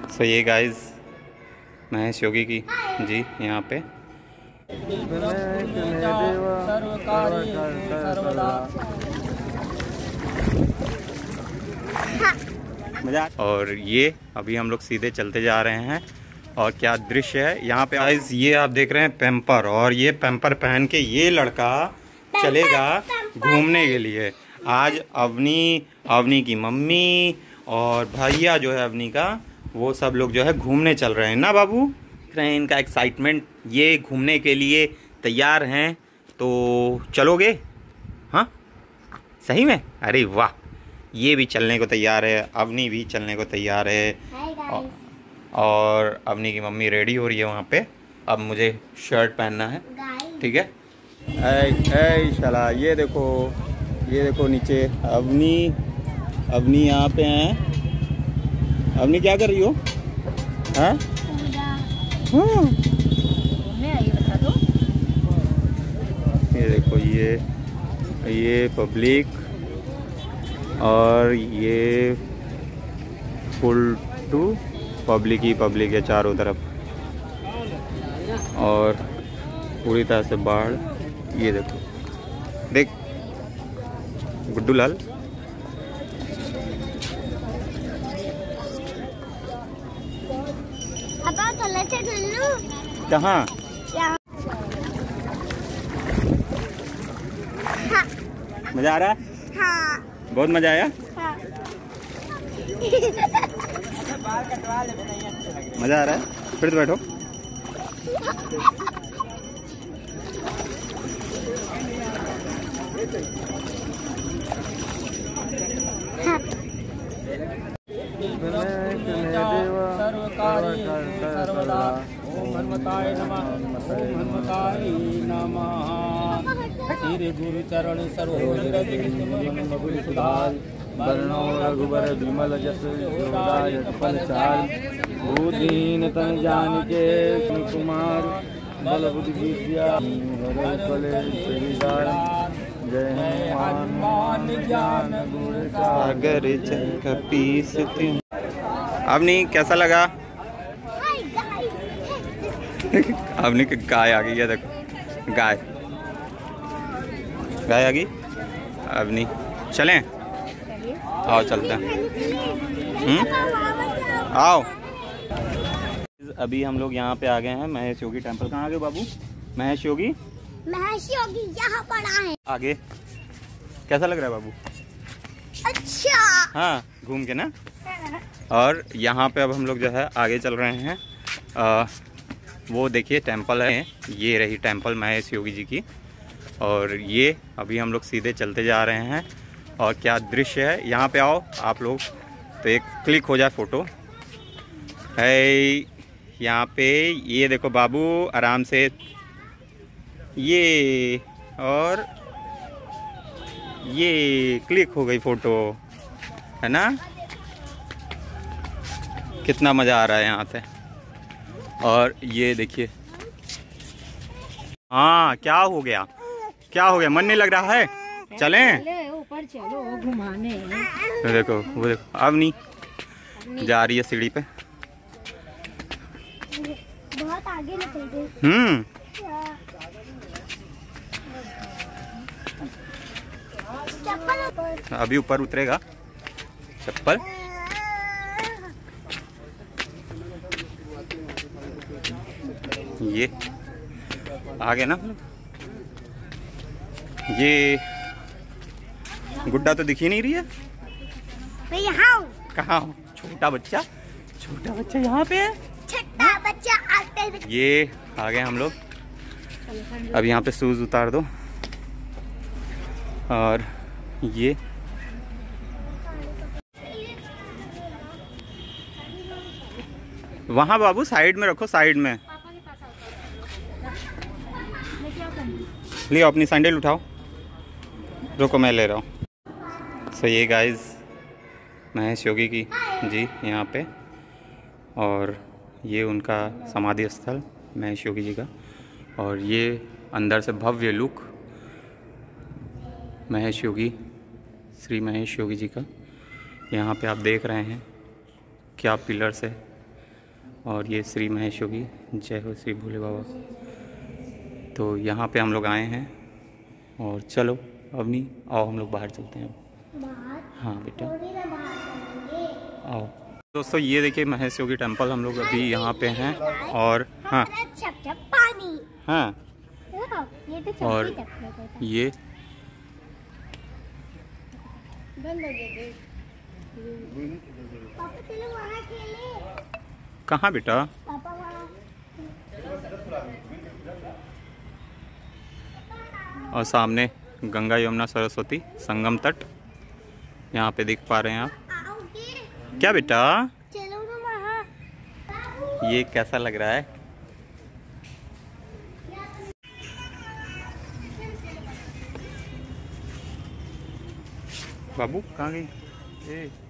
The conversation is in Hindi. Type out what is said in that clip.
सो ये गाइस महेश योगी की जी यहाँ पे मजा। और ये अभी हम लोग सीधे चलते जा रहे हैं और क्या दृश्य है यहाँ पे गाइस। ये आप देख रहे हैं पैम्पर, और ये पैम्पर पहन के ये लड़का चलेगा घूमने के लिए। आज अवनी की मम्मी और भैया जो है अवनी का, वो सब लोग जो है घूमने चल रहे हैं ना बाबू। इनका एक्साइटमेंट, ये घूमने के लिए तैयार हैं, तो चलोगे? हाँ सही में? अरे वाह, ये भी चलने को तैयार है, अवनी भी चलने को तैयार है। और अवनी की मम्मी रेडी हो रही है वहाँ पे। अब मुझे शर्ट पहनना है, ठीक है। ऐ शाला, ये देखो नीचे अवनी यहाँ पे हैं। अवनी क्या कर रही हो? हाँ ये देखो, ये पब्लिक और ये फुल टू पब्लिक ही पब्लिक है चारों तरफ, और पूरी तरह से बाढ़। ये देखो, देख गुड्डू लाल। कहाँ? मजा आ रहा है? हाँ। बहुत मजा आया? हाँ। मजा आ रहा है? फिर तो बैठो। श्री गुरु चरण सरोज वर्णो रघुबर विमल जस फल चार बुद्धिहीन तन जान के कुमार बल बुद्धि विद्या जय हनुमान ज्ञान गुण सागर कपीस। अवनी कैसा लगा? अवनी की गाय आ गई है, देखो गाय आ गई। अवनी चलें? आओ चलते हैं। आओ। अभी हम लोग यहाँ पे आ गए हैं महेश योगी टेम्पल। कहाँ आ गए बाबू? महेश योगी यहाँ पर आए। आगे कैसा लग रहा है बाबू? अच्छा। हाँ घूम के ना। और यहाँ पे अब हम लोग जो है आगे चल रहे हैं। वो देखिए टेम्पल है, ये रही टेम्पल महेश योगी जी की। और ये अभी हम लोग सीधे चलते जा रहे हैं और क्या दृश्य है। यहाँ पे आओ आप लोग, तो एक क्लिक हो जाए फ़ोटो है यहाँ पे। ये देखो बाबू आराम से, ये और ये क्लिक हो गई फ़ोटो, है ना। कितना मज़ा आ रहा है यहाँ से। और ये देखिए, हाँ क्या हो गया? मन नहीं लग रहा है? चलें? ऊपर चलो घुमाने। तो देखो वो देखो अवनी जा रही है सीढ़ी पे। बहुत आगे निकल गए। अभी ऊपर उतरेगा चप्पल। ये आगे ना, ये गुड्डा तो दिख ही नहीं रही है। मैं यहाँ हूँ। कहाँ हूँ? छोटा बच्चा यहाँ पे है। छोटा बच्चा आते। ये आ गए हम लोग। अब यहाँ पे शूज उतार दो। और ये वहाँ बाबू साइड में रखो, साइड में। लियो अपनी सैंडल उठाओ। रुको मैं ले रहा हूँ। सो ये गाइस महेश योगी की जी यहाँ पे, और ये उनका समाधि स्थल महेश योगी जी का। और ये अंदर से भव्य लुक महेश योगी, श्री महेश योगी जी का। यहाँ पे आप देख रहे हैं क्या पिलर्स है, और ये श्री महेश योगी, जय हो श्री भोले बाबा। तो यहाँ पे हम लोग आए हैं और चलो अवनी आओ हम लोग बाहर चलते हैं। हाँ बेटा आओ। दोस्तों ये देखिए महेश योगी टेम्पल, हम लोग अभी यहाँ पे हैं और हाँ पानी हाँ ये तो और ये बंद हो गए। पापा चलो वहाँ खेले। कहाँ बेटा? पापा वहाँ। और सामने गंगा यमुना सरस्वती संगम तट यहाँ पे दिख पा रहे हैं आप। आओगे? क्या बेटा? चलो ना वहाँ। ये कैसा लग रहा है? बाबू कहाँ गई?